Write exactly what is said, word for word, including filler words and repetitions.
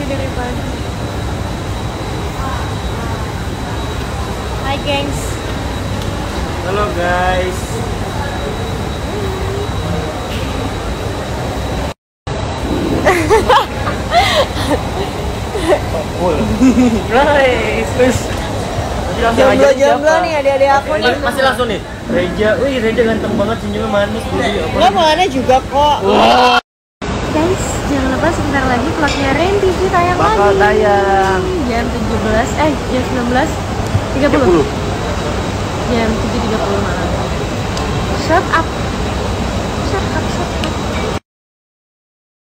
dari pagi. Hai gengs. Halo guys. Guys, terus Jomblo-jomblo nih adik-adik aku nih. masih langsung nih. Reja, wih Reja ganteng banget, senyumnya manis dulu. Enggak mana juga kok. Wah. Guys, jangan lupa sebentar lagi vlognya Rain T V tayang Bakal lagi. tayang Jam tujuh belas, eh jam sembilan belas tiga puluh. Jam tujuh tiga puluh malam. Shut up.